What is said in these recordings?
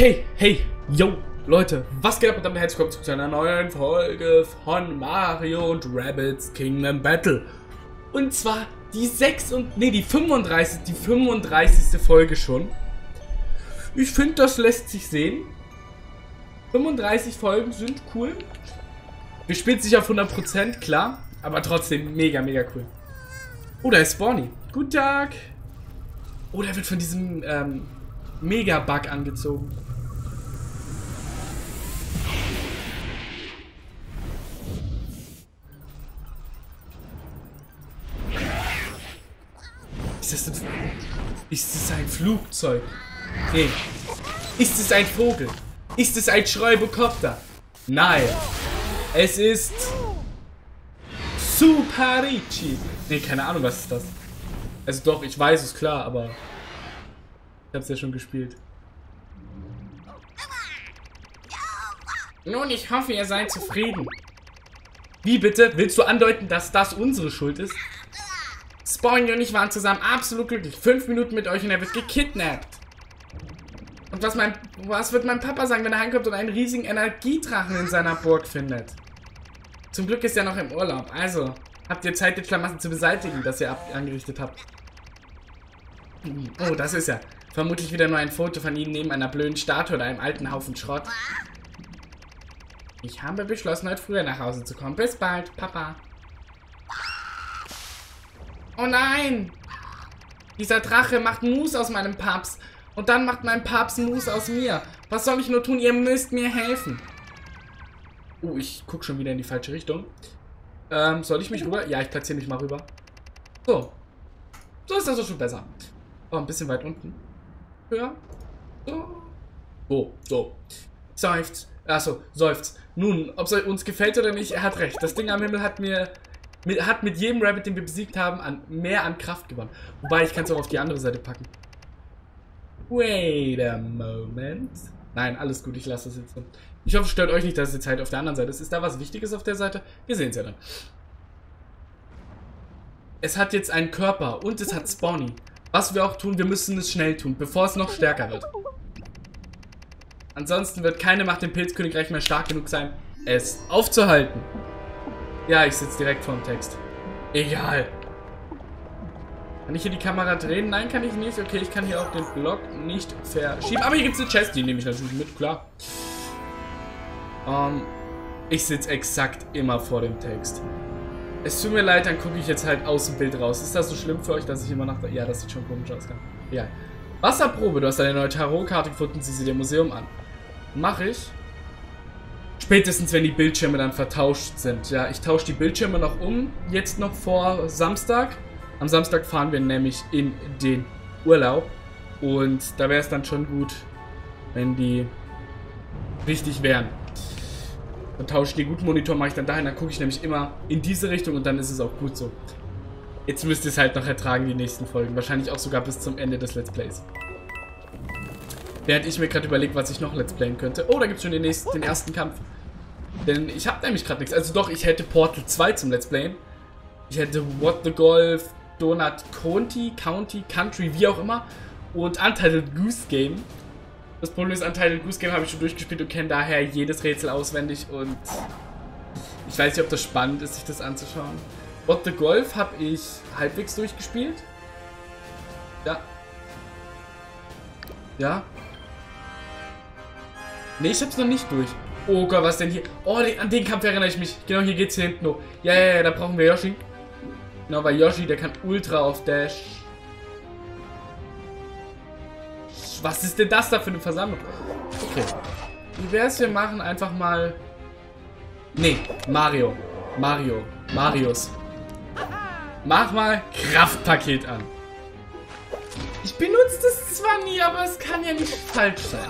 Okay, hey, yo, Leute, was geht ab und damit herzlich willkommen zu einer neuen Folge von Mario und Rabbids Kingdom Battle. Und zwar die 35. Folge schon. Ich finde, das lässt sich sehen. 35 Folgen sind cool. Wir spielen sich auf 100%, klar, aber trotzdem mega, mega cool. Oh, da ist Spawny. Guten Tag. Oh, der wird von diesem Mega-Bug angezogen. Ist es ein Flugzeug? Nee. Ist es ein Vogel? Ist es ein Schreibokopter? Nein. Es ist Suparichi. Nee, keine Ahnung, was ist das? Also doch, ich weiß es, klar, aber ich hab's ja schon gespielt. Nun, ich hoffe, ihr seid zufrieden. Wie bitte? Willst du andeuten, dass das unsere Schuld ist? Spawny und ich waren zusammen absolut glücklich. 5 Minuten mit euch und er wird gekidnappt. Und was wird mein Papa sagen, wenn er heimkommt und einen riesigen Energiedrachen in seiner Burg findet? Zum Glück ist er noch im Urlaub. Also, habt ihr Zeit, die Schlamassel zu beseitigen, das ihr angerichtet habt? Oh, das ist er. Vermutlich wieder nur ein Foto von ihm neben einer blöden Statue oder einem alten Haufen Schrott. Ich habe beschlossen, heute früher nach Hause zu kommen. Bis bald, Papa. Oh nein! Dieser Drache macht Mus aus meinem Paps. Und dann macht mein Paps Mus aus mir. Was soll ich nur tun? Ihr müsst mir helfen. Oh, ich gucke schon wieder in die falsche Richtung. Soll ich mich rüber? Ja, ich platziere mich mal rüber. So. So ist das doch schon besser. Oh, ein bisschen weit unten. Ja. So. Oh, so. Seufzt. Achso, seufzt. Nun, ob es uns gefällt oder nicht, er hat recht. Das Ding am Himmel hat mit jedem Rabbit, den wir besiegt haben, mehr an Kraft gewonnen. Wobei, ich kann es auch auf die andere Seite packen. Wait a moment. Nein, alles gut, ich lasse das jetzt so. Ich hoffe, es stört euch nicht, dass es jetzt halt auf der anderen Seite ist. Ist da was Wichtiges auf der Seite? Wir sehen es ja dann. Es hat jetzt einen Körper und es hat Spawny. Was wir auch tun, wir müssen es schnell tun, bevor es noch stärker wird. Ansonsten wird keine Macht im Pilzkönigreich mehr stark genug sein, es aufzuhalten. Ja, ich sitze direkt vorm Text. Egal. Kann ich hier die Kamera drehen? Nein, kann ich nicht. Okay, ich kann hier auch den Block nicht verschieben. Aber hier gibt es eine Chest, die nehme ich natürlich mit, klar. Ich sitze exakt immer vor dem Text. Es tut mir leid, dann gucke ich jetzt halt aus dem Bild raus. Ist das so schlimm für euch, dass ich immer nach... Ja, das sieht schon komisch aus. Ja. Wasserprobe, du hast eine neue Tarotkarte gefunden, sieh sie dir im Museum an. Mache ich. Spätestens, wenn die Bildschirme dann vertauscht sind. Ja, ich tausche die Bildschirme noch um. Jetzt noch vor Samstag. Am Samstag fahren wir nämlich in den Urlaub. Und da wäre es dann schon gut, wenn die richtig wären. Dann tausche ich den guten Monitor, mache ich dann dahin. Dann gucke ich nämlich immer in diese Richtung und dann ist es auch gut so. Jetzt müsst ihr es halt noch ertragen, die nächsten Folgen. Wahrscheinlich auch sogar bis zum Ende des Let's Plays. Während ich mir gerade überlege, was ich noch Let's Playen könnte. Oh, da gibt es schon den ersten Kampf. Denn ich habe nämlich gerade nichts. Also doch, ich hätte Portal 2 zum Let's Playen. Ich hätte What the Golf, Donut County, Country, wie auch immer. Und Untitled Goose Game. Das Problem ist, Untitled Goose Game habe ich schon durchgespielt und kenne daher jedes Rätsel auswendig. Und ich weiß nicht, ob das spannend ist, sich das anzuschauen. What the Golf habe ich halbwegs durchgespielt. Ja. Ja. Nee, ich hab's noch nicht durch. Oh Gott, was denn hier? Oh, an den Kampf erinnere ich mich. Genau, hier geht's hier hinten hoch. Ja, da brauchen wir Yoshi. Genau, weil Yoshi, der kann Ultra auf Dash. Was ist denn das da für eine Versammlung? Okay. Wie wär's, wir machen einfach mal... Nee, Marius. Mach mal Kraftpaket an. Ich benutze das zwar nie, aber es kann ja nicht falsch sein.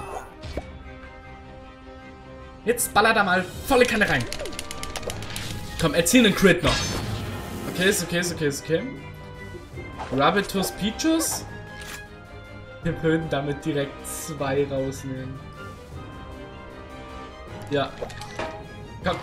Jetzt baller da mal volle Kanne rein. Komm, erziel einen Crit noch. Okay, ist okay. Rabbitus Peachus. Wir würden damit direkt 2 rausnehmen. Ja. Komm.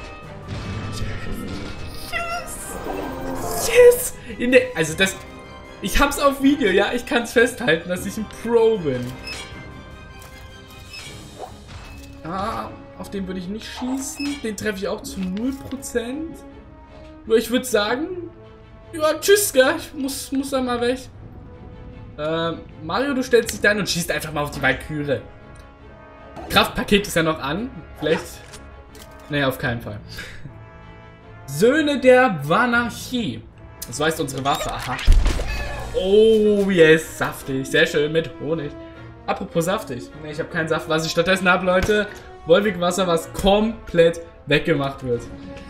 Yes! Also das... Ich hab's auf Video, ja. Ich kann's festhalten, dass ich ein Pro bin. Ah, auf den würde ich nicht schießen. Den treffe ich auch zu 0%. Nur ich würde sagen... Ja, tschüss, gell? Ich muss dann mal weg. Mario, du stellst dich da hin und schießt einfach mal auf die Valkyrie. Kraftpaket ist ja noch an. Vielleicht... Nee, auf keinen Fall. Söhne der Vanarchie. Das war jetzt unsere Waffe. Aha. Oh, yes. Saftig. Sehr schön mit Honig. Apropos saftig. Nee, ich habe keinen Saft. Was ich stattdessen habe, Leute. Wolwig-Wasser, was komplett weggemacht wird.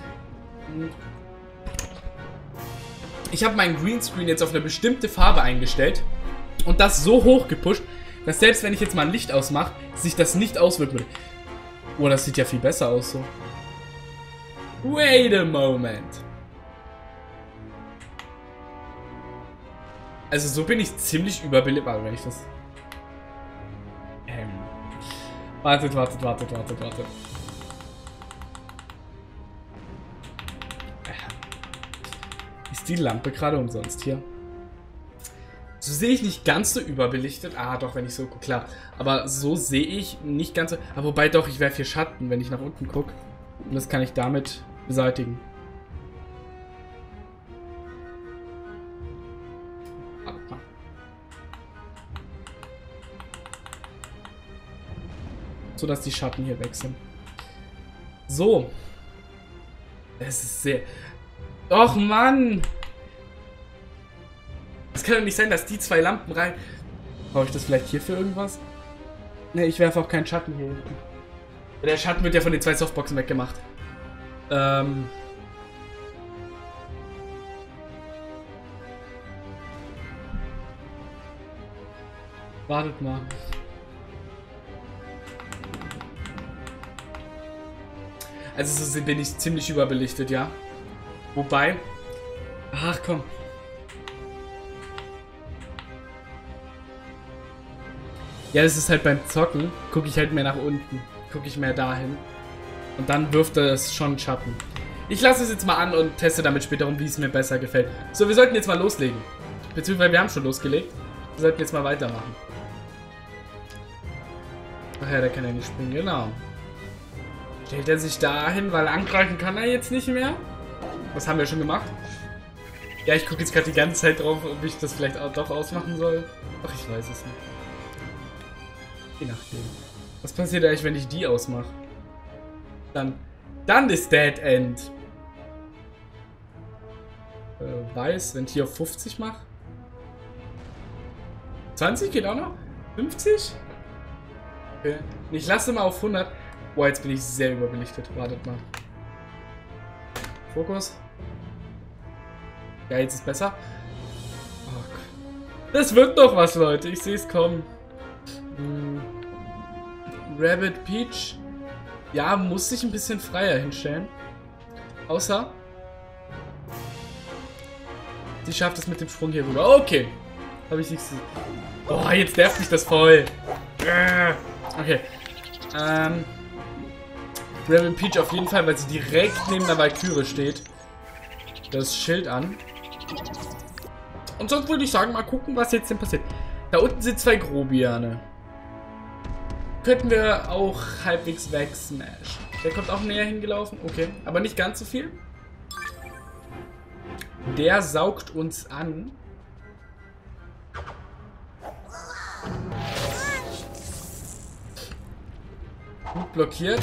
Ich habe meinen Greenscreen jetzt auf eine bestimmte Farbe eingestellt. Und das so hoch gepusht, dass selbst wenn ich jetzt mal ein Licht ausmache, sich das nicht auswirken würde. Oh, das sieht ja viel besser aus so. Wait a moment. Also so bin ich ziemlich überbeliebbar, wenn ich das... Wartet. Ist die Lampe gerade umsonst hier? So sehe ich nicht ganz so überbelichtet. Ah, doch, wenn ich so gucke, klar. Aber so sehe ich nicht ganz so... Aber wobei doch, ich werfe hier Schatten, wenn ich nach unten gucke. Und das kann ich damit beseitigen. So dass die Schatten hier weg sind. So. Es ist sehr... Och, Mann! Es kann doch nicht sein, dass die zwei Lampen rein... Brauche ich das vielleicht hier für irgendwas? Ne, ich werfe auch keinen Schatten hier hinten. Der Schatten wird ja von den zwei Softboxen weggemacht. Wartet mal. Also so bin ich ziemlich überbelichtet, ja. Wobei... Ach komm. Ja, das ist halt beim Zocken. Gucke ich halt mehr nach unten. Gucke ich mehr dahin. Und dann wirft es schon Schatten. Ich lasse es jetzt mal an und teste damit später um, wie es mir besser gefällt. So, wir sollten jetzt mal loslegen. Beziehungsweise wir haben schon losgelegt. Wir sollten jetzt mal weitermachen. Ach ja, der kann ja nicht springen, genau. Stellt er sich dahin, weil angreifen kann er jetzt nicht mehr? Was haben wir schon gemacht? Ja, ich gucke jetzt gerade die ganze Zeit drauf, ob ich das vielleicht auch doch ausmachen soll. Ach, ich weiß es nicht. Je nachdem. Was passiert eigentlich, wenn ich die ausmache? Dann ist Dead End. Weiß, wenn ich hier auf 50 mache. 20 geht auch noch? 50? Okay. Ich lasse mal auf 100. Boah, jetzt bin ich sehr überbelichtet. Wartet mal. Fokus. Ja, jetzt ist besser. Oh Gott. Das wird doch was, Leute. Ich sehe es kommen. Rabbit Peach. Ja, muss sich ein bisschen freier hinstellen. Außer... sie schafft es mit dem Sprung hier rüber. Okay. Habe ich nichts gesehen. Boah, jetzt nervt mich das voll. Okay. Rabbit Peach auf jeden Fall, weil sie direkt neben der Valkyrie steht. Das Schild an. Und sonst würde ich sagen, mal gucken, was jetzt denn passiert. Da unten sind zwei Grobiane. Könnten wir auch halbwegs wegsmashen. Der kommt auch näher hingelaufen. Okay, aber nicht ganz so viel. Der saugt uns an. Gut blockiert.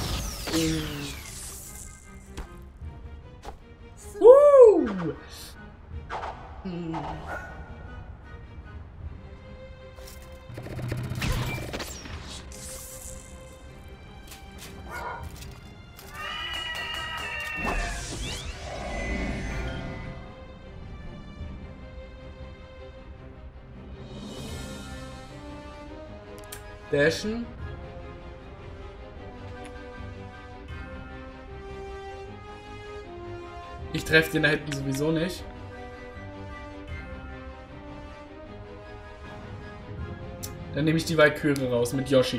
Dashen. Ich treffe den da hinten sowieso nicht. Dann nehme ich die Valkyrie raus mit Yoshi.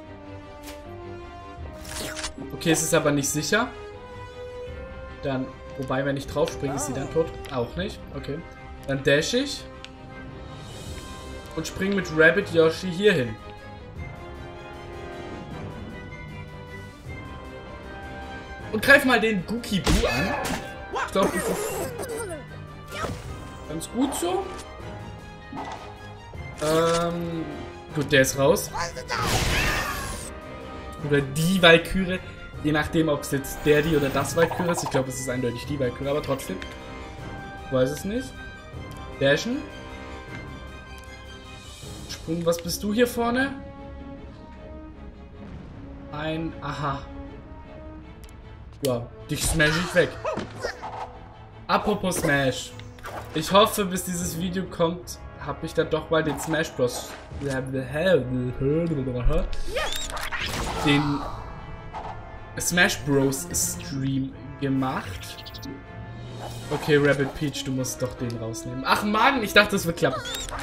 Okay, es ist aber nicht sicher. Dann Wobei, wenn ich drauf springe, ist sie dann tot. Auch nicht. Okay. Dann dash ich. Und springe mit Rabbit Yoshi hier hin. Und greif mal den Gookie-Boo an. Ich glaube, das ist ganz gut so. Gut, der ist raus. Oder die Valkyrie. Je nachdem, ob es jetzt der, die oder das Valkyrie ist. Ich glaube, es ist eindeutig die Valkyrie, aber trotzdem. Ich weiß es nicht. Dashen. Sprung, was bist du hier vorne? Aha. Ja, dich smash ich weg. Apropos Smash. Ich hoffe, bis dieses Video kommt, habe ich dann doch mal den Smash Bros. Den Smash Bros. Stream gemacht. Okay, Rabbit Peach, du musst doch den rausnehmen. Ach Mann, ich dachte, das wird klappen.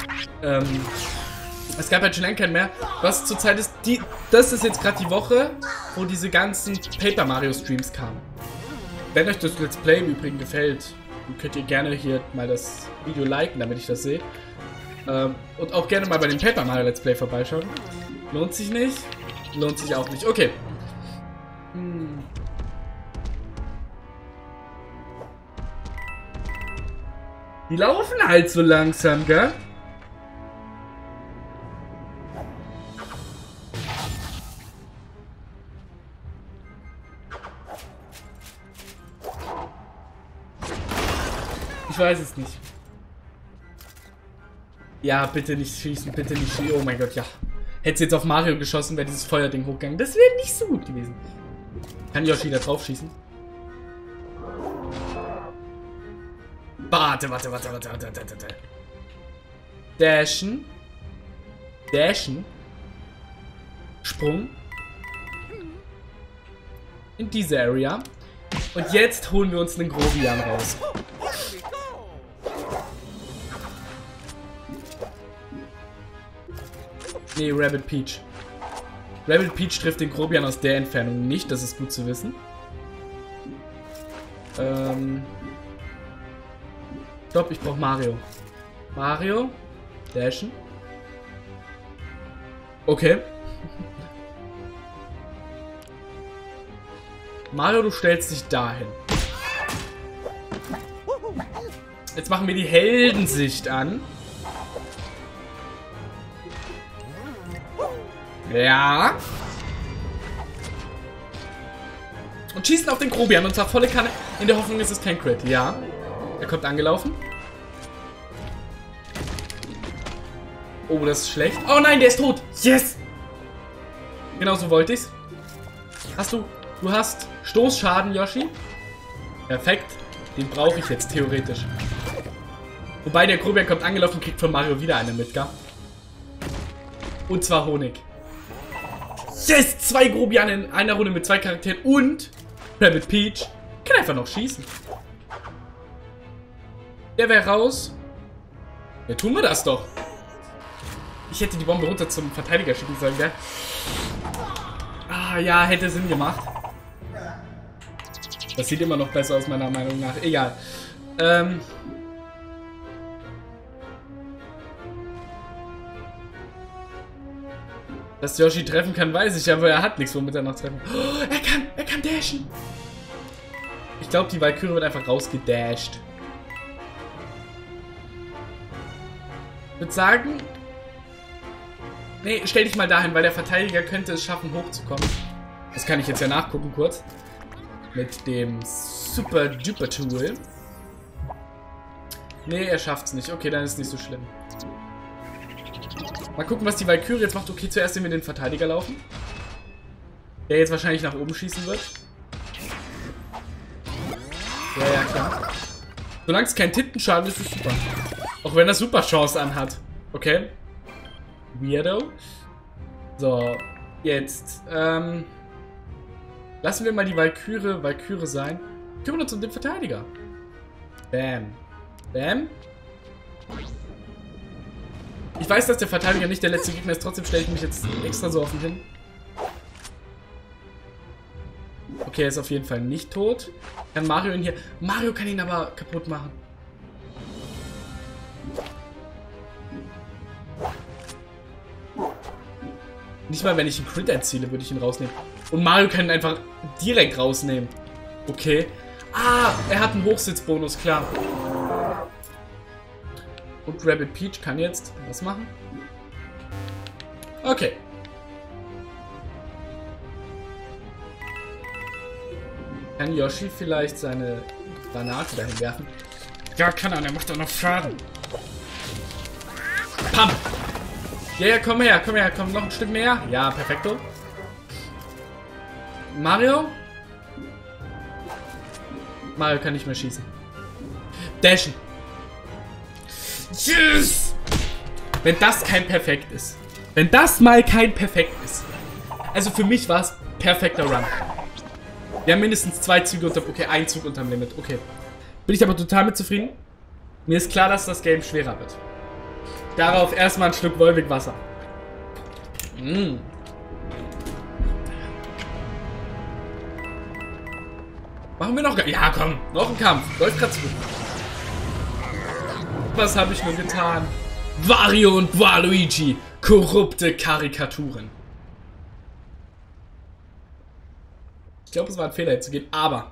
Es gab halt schon lange keinen mehr. Was zurzeit ist, das ist jetzt gerade die Woche, wo diese ganzen Paper Mario Streams kamen. Wenn euch das Let's Play im Übrigen gefällt, dann könnt ihr gerne hier mal das Video liken, damit ich das sehe. Und auch gerne mal bei dem Paper Mario Let's Play vorbeischauen. Lohnt sich nicht? Lohnt sich auch nicht. Okay. Die laufen halt so langsam, gell? Ich weiß es nicht. Ja, bitte nicht schießen, bitte nicht schießen. Oh mein Gott, ja. Hätte sie jetzt auf Mario geschossen, wäre dieses Feuerding hochgegangen. Das wäre nicht so gut gewesen. Kann Yoshi da drauf schießen? Warte. Dashen. Dashen. Sprung. In diese Area. Und jetzt holen wir uns einen Grobian raus. Nee, Rabbit Peach. Rabbit Peach trifft den Grobian aus der Entfernung nicht, das ist gut zu wissen. Stopp, ich brauche Mario. Mario. Dashen. Okay. Mario, du stellst dich dahin. Jetzt machen wir die Heldensicht an. Ja. Und schießen auf den Grobian und zwar volle Kanne. In der Hoffnung, es ist kein Crit. Ja. Er kommt angelaufen. Oh, das ist schlecht. Oh nein, der ist tot. Yes. Genau so wollte ich's. Du hast Stoßschaden, Yoshi. Perfekt. Den brauche ich jetzt theoretisch. Wobei der Grobian kommt angelaufen und kriegt von Mario wieder eine mit, gell? Und zwar Honig. Yes! 2 Grobian in einer Runde mit 2 Charakteren und Rabbit Peach kann einfach noch schießen. Der wäre raus. Ja, tun wir das doch. Ich hätte die Bombe runter zum Verteidiger schicken sollen, gell? Ah, ja, hätte Sinn gemacht. Das sieht immer noch besser aus, meiner Meinung nach. Egal. Dass Yoshi treffen kann, weiß ich, aber er hat nichts, womit er noch treffen kann. Oh, er kann dashen. Ich glaube, die Valkyrie wird einfach rausgedasht. Ich würde sagen... Nee, stell dich mal dahin, weil der Verteidiger könnte es schaffen, hochzukommen. Das kann ich jetzt ja nachgucken kurz. Mit dem Super Duper Tool. Nee, er schafft es nicht. Okay, dann ist es nicht so schlimm. Mal gucken, was die Valkyrie jetzt macht. Okay, zuerst sehen wir den Verteidiger laufen. Der jetzt wahrscheinlich nach oben schießen wird. Ja, klar. Solange es kein Tintenschaden ist, ist es super. Auch wenn er super Chance anhat. Okay. Weirdo. So, jetzt. Lassen wir mal die Valkyrie sein. Kümmern uns um den Verteidiger. Bam. Bam. Ich weiß, dass der Verteidiger nicht der letzte Gegner ist. Trotzdem stelle ich mich jetzt extra so offen hin. Okay, er ist auf jeden Fall nicht tot. Kann Mario ihn hier... Mario kann ihn aber kaputt machen. Nicht mal, wenn ich einen Crit erziele, würde ich ihn rausnehmen. Und Mario kann ihn einfach direkt rausnehmen. Okay. Ah, er hat einen Hochsitzbonus, klar. Und Rabbit Peach kann jetzt was machen? Okay. Kann Yoshi vielleicht seine Granate dahin werfen? Ja, kann er. Der macht doch noch Schaden. Pam! Ja, komm her, komm noch ein Stück näher. Ja, perfekto. Mario? Mario kann nicht mehr schießen. Dashen. Yes! Wenn das kein Perfekt ist. Wenn das mal kein Perfekt ist. Also für mich war es perfekter Run. Wir haben mindestens 2 Züge unter... Okay, 1 Zug unterm Limit. Okay. Bin ich aber total mit zufrieden. Mir ist klar, dass das Game schwerer wird. Darauf erstmal ein Schluck Wolwig Wasser. Mm. Machen wir noch... Ja, komm. Noch ein Kampf. Läuft gerade zu. Was habe ich nur getan? Wario und Waluigi. Korrupte Karikaturen. Ich glaube, es war ein Fehler, jetzt zu gehen. Aber...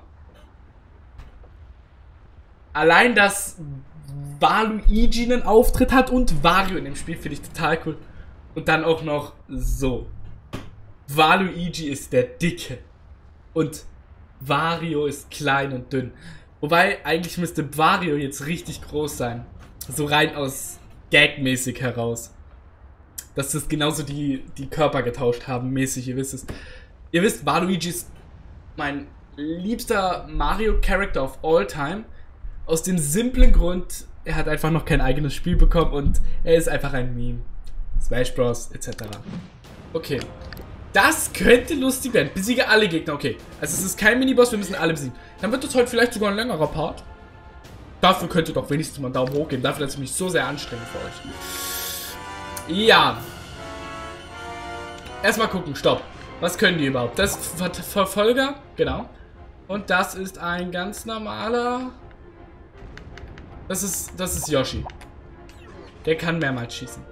Allein, dass Waluigi einen Auftritt hat und Wario in dem Spiel, finde ich total cool. Und dann auch noch so. Waluigi ist der Dicke. Und Wario ist klein und dünn. Wobei, eigentlich müsste Wario jetzt richtig groß sein. So rein aus Gag-mäßig heraus. Dass das genauso die Körper getauscht haben, mäßig, ihr wisst es. Ihr wisst, Waluigi ist mein liebster Mario-Charakter of all time. Aus dem simplen Grund, er hat einfach noch kein eigenes Spiel bekommen und er ist einfach ein Meme. Smash Bros. Etc. Okay. Das könnte lustig werden. Besiege alle Gegner. Okay. Also es ist kein Miniboss, wir müssen alle besiegen. Dann wird das heute vielleicht sogar ein längerer Part. Dafür könnt ihr doch wenigstens mal einen Daumen hoch geben. Dafür, dass ich mich so sehr anstrenge für euch. Ja. Erstmal gucken. Stopp. Was können die überhaupt? Das ist Verfolger. Genau. Und das ist ein ganz normaler... Das ist Yoshi. Der kann mehrmals schießen.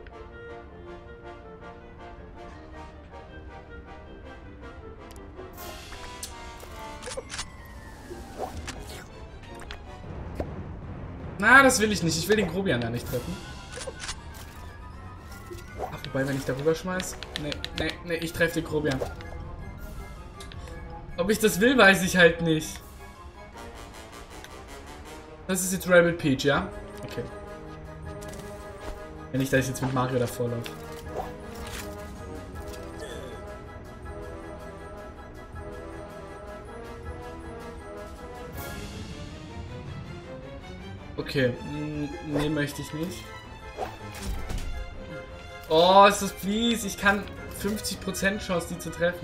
Na, das will ich nicht. Ich will den Grobian ja nicht treffen. Ach, wobei, wenn ich darüber schmeiß... Nee, ich treffe den Grobian. Ob ich das will, weiß ich halt nicht. Das ist jetzt Rabbit Peach, ja? Okay. Wenn nicht, dass ich jetzt mit Mario davor laufe. Okay. Nee, möchte ich nicht. Oh, ist das fies. Ich kann 50% Chance, die zu treffen.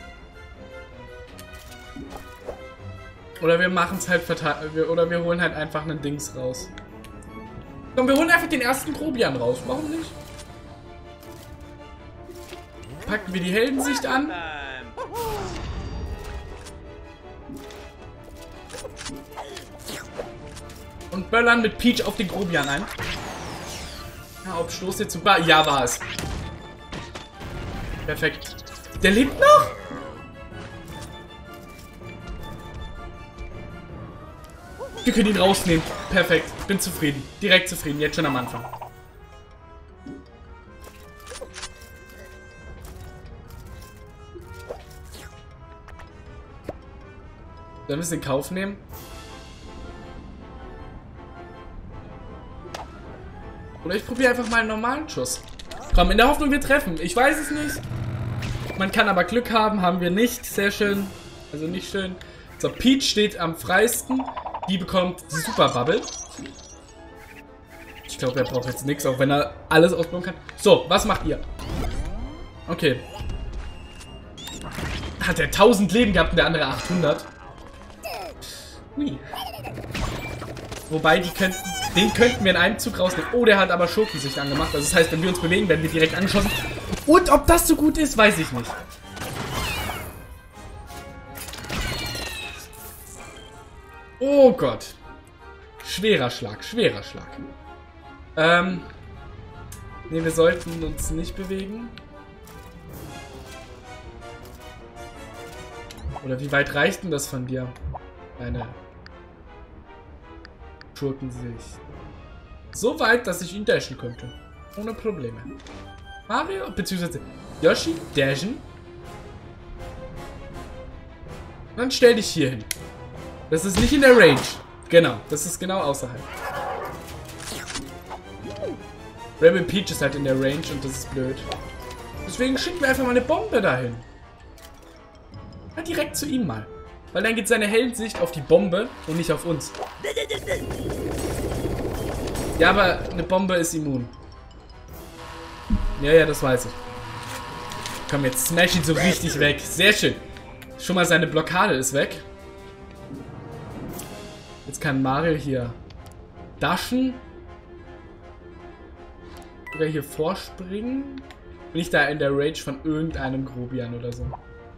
Oder wir machen es halt oder wir holen halt einfach einen Dings raus. Komm, wir holen einfach den ersten Grobian raus. Warum nicht? Packen wir die Heldensicht an. Und böllern mit Peach auf den Grobian ein. Ja, ob Stoß jetzt super. Ja, war es. Perfekt. Der lebt noch? Wir können ihn rausnehmen. Perfekt. Bin zufrieden. Direkt zufrieden. Jetzt schon am Anfang. Sollen wir es in Kauf nehmen? Oder ich probiere einfach mal einen normalen Schuss. Komm, in der Hoffnung, wir treffen. Ich weiß es nicht. Man kann aber Glück haben. Haben wir nicht. Sehr schön. Also nicht schön. So, Peach steht am freisten. Die bekommt die Super Bubble. Ich glaube, er braucht jetzt nichts, auch wenn er alles ausbauen kann. So, was macht ihr? Okay. Hat er 1000 Leben gehabt und der andere 800? Hui. Wobei, den könnten wir in einem Zug rausnehmen. Oh, der hat aber Schurkensicht angemacht. Also das heißt, wenn wir uns bewegen, werden wir direkt angeschossen. Und ob das so gut ist, weiß ich nicht. Oh Gott. Schwerer Schlag, schwerer Schlag. Ne, wir sollten uns nicht bewegen. Oder wie weit reicht denn das von dir? Eine Schurkensicht. So weit, dass ich ihn dashen könnte. Ohne Probleme. Mario, beziehungsweise Yoshi, dashen. Dann stell dich hier hin. Das ist nicht in der Range. Genau, das ist genau außerhalb. Rebel Peach ist halt in der Range und das ist blöd. Deswegen schicken wir einfach mal eine Bombe dahin. Ja, direkt zu ihm mal. Weil dann geht seine Heldensicht auf die Bombe und nicht auf uns. Ja, aber eine Bombe ist immun. Ja, das weiß ich. Komm, jetzt smash ihn so richtig weg. Sehr schön. Schon mal seine Blockade ist weg. Jetzt kann Mario hier dashen. Oder hier vorspringen. Bin ich da in der Range von irgendeinem Grobian oder so.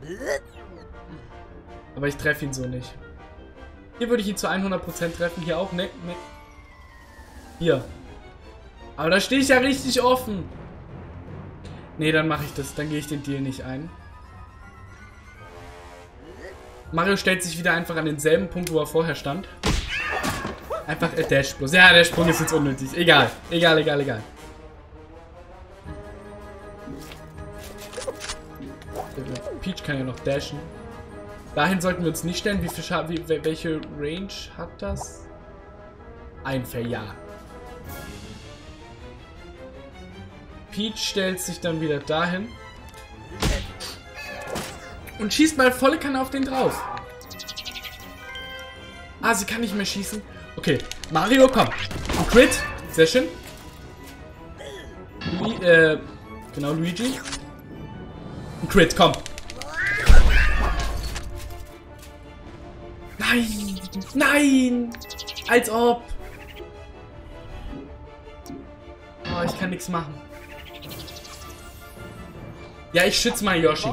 Aber ich treffe ihn so nicht. Hier würde ich ihn zu 100% treffen. Hier auch. Ne. Hier. Aber da stehe ich ja richtig offen. Ne, dann mache ich das. Dann gehe ich den Deal nicht ein. Mario stellt sich wieder einfach an denselben Punkt, wo er vorher stand. Einfach Dash bloß. Ja, der Sprung ist jetzt unnötig. Egal. Peach kann ja noch dashen. Dahin sollten wir uns nicht stellen. Wie viel welche Range hat das? Ein Verjahr. Peach stellt sich dann wieder dahin. Und schießt mal volle Kanne auf den drauf. Ah, sie kann nicht mehr schießen. Okay, Mario, komm. Ein Crit. Sehr schön. Genau, Luigi. Ein Crit, komm. Nein! Nein! Als ob! Oh, ich kann nichts machen. Ja, ich schütze mal Yoshi.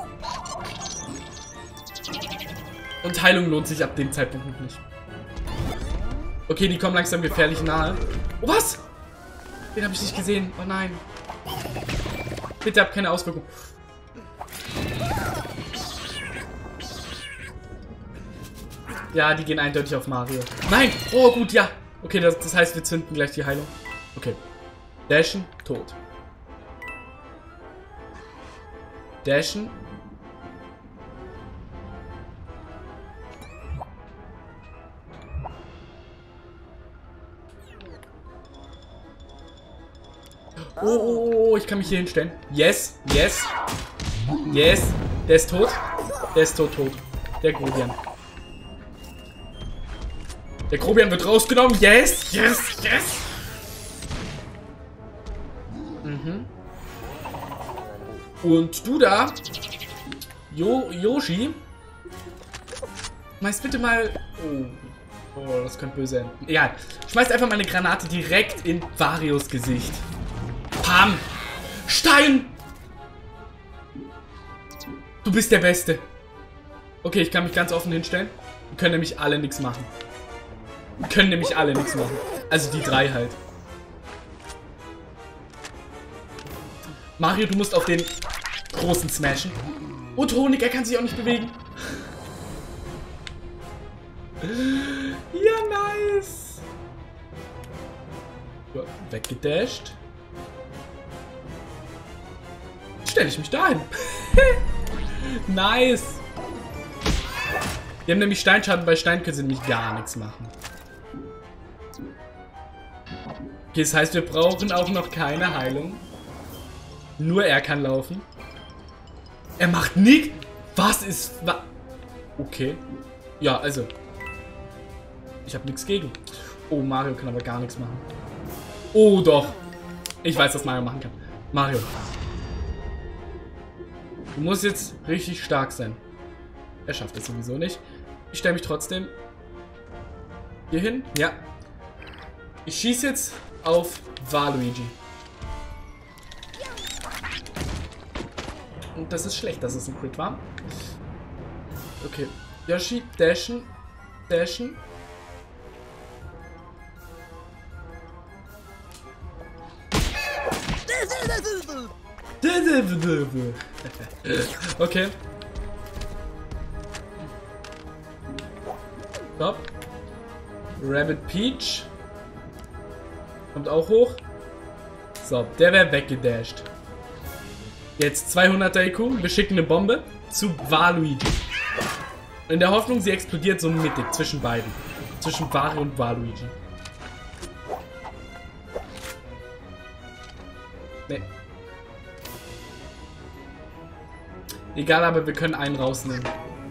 Und Heilung lohnt sich ab dem Zeitpunkt noch nicht. Okay, die kommen langsam gefährlich nahe. Oh, was? Den habe ich nicht gesehen. Oh nein. Bitte hab keine Auswirkung. Ja, die gehen eindeutig auf Mario. Nein! Oh, gut, ja. Okay, das heißt, wir zünden gleich die Heilung. Okay. Dashen, tot. Dashen. Oh, ich kann mich hier hinstellen. Yes. Der ist tot. Tot. Der Grobian. Der Grobian wird rausgenommen. Yes. Mhm. Und du da, Yoshi, schmeiß bitte mal... Oh, das könnte böse enden. Egal. Schmeiß einfach mal eine Granate direkt in Varios Gesicht. Pam! Stein! Du bist der Beste. Okay, ich kann mich ganz offen hinstellen. Wir können nämlich alle nichts machen. Also die drei halt. Mario, du musst auf den großen smashen. Und Honig, er kann sich auch nicht bewegen. Ja, nice. Ja, weggedasht. Stelle ich mich dahin. Nice. Wir haben nämlich Steinschaden. Bei Stein können sie nämlich gar nichts machen. Okay, das heißt, wir brauchen auch noch keine Heilung. Nur er kann laufen. Er macht nichts. Was ist... Okay. Ja, also. Ich habe nichts gegen. Oh, Mario kann aber gar nichts machen. Oh, doch. Ich weiß, was Mario machen kann. Mario. Du musst jetzt richtig stark sein. Er schafft es sowieso nicht. Ich stelle mich trotzdem hier hin. Ja. Ich schieße jetzt auf Waluigi. Und das ist schlecht, dass es ein Crit war. Okay. Yoshi, dashen. Okay. Stopp. Rabbit Peach. Kommt auch hoch. So, der wäre weggedasht. Jetzt 200er IQ. Wir schicken eine Bombe zu Waluigi. In der Hoffnung, sie explodiert so mittig zwischen beiden. Zwischen Wario und Waluigi. Nee. Egal, aber wir können einen rausnehmen.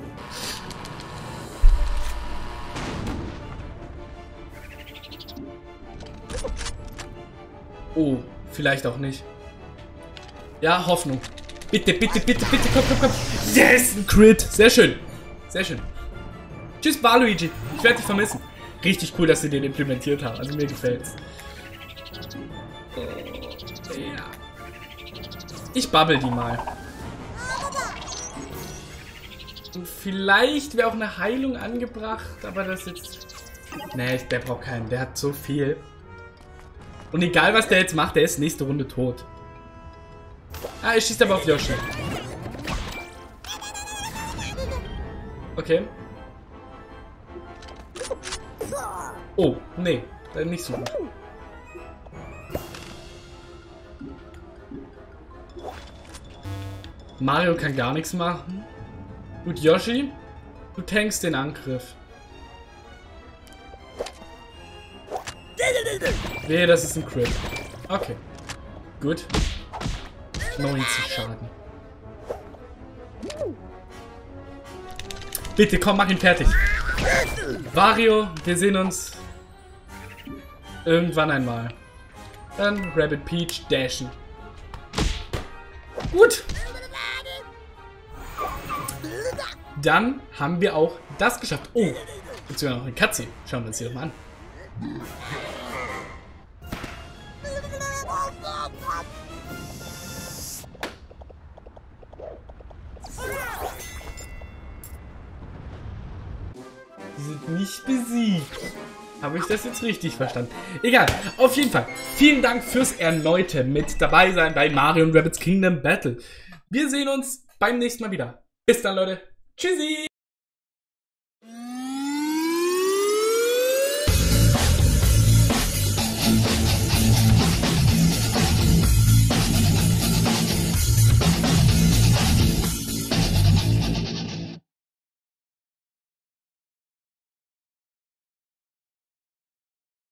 Oh, vielleicht auch nicht. Ja, Hoffnung. Bitte, bitte, bitte, bitte, komm, komm, komm. Yes, ein Crit. Sehr schön. Sehr schön. Tschüss, Waluigi. Ich werde dich vermissen. Richtig cool, dass sie den implementiert haben. Also mir gefällt's. Ja. Ich babbel die mal. Und vielleicht wäre auch eine Heilung angebracht, aber das jetzt... Nee, der braucht keinen. Der hat so viel. Und egal, was der jetzt macht, der ist nächste Runde tot. Ah, er schießt aber auf Yoshi. Okay. Oh, nee. Nicht so gut. Mario kann gar nichts machen. Gut, Yoshi, du tankst den Angriff. Nee, das ist ein Crit. Okay. Gut. 90 Schaden. Bitte, komm, mach ihn fertig. Wario, wir sehen uns irgendwann einmal. Dann Rabbit Peach dashen. Gut. Dann haben wir auch das geschafft. Oh, jetzt sogar noch eine Cutscene. Schauen wir uns die doch mal an. Die sind nicht besiegt. Habe ich das jetzt richtig verstanden? Egal, auf jeden Fall. Vielen Dank fürs erneute mit dabei sein bei Mario & Rabbids Kingdom Battle. Wir sehen uns beim nächsten Mal wieder. Bis dann, Leute. Tschüssi!